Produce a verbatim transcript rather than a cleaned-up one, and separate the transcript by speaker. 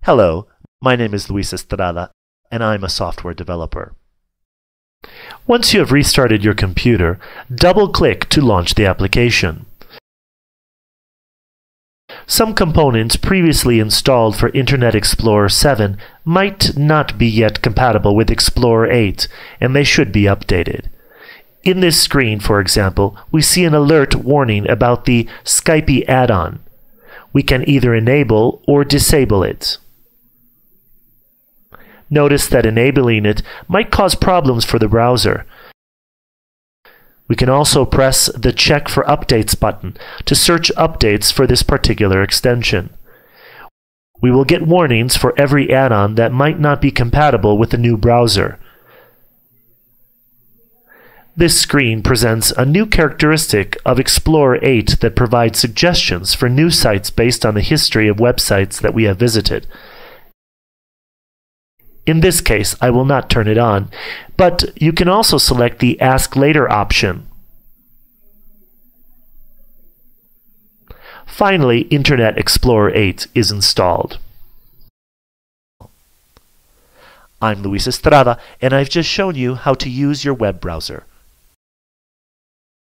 Speaker 1: Hello, my name is Luis Estrada, and I'm a software developer. Once you have restarted your computer, double-click to launch the application. Some components previously installed for Internet Explorer seven might not be yet compatible with Explorer eight, and they should be updated. In this screen, for example, we see an alert warning about the Skype add-on. We can either enable or disable it. Notice that enabling it might cause problems for the browser. We can also press the Check for Updates button to search updates for this particular extension. We will get warnings for every add-on that might not be compatible with the new browser. This screen presents a new characteristic of Explorer eight that provides suggestions for new sites based on the history of websites that we have visited. In this case, I will not turn it on, but you can also select the Ask Later option. Finally, Internet Explorer eight is installed. I'm Luis Estrada, and I've just shown you how to use your web browser.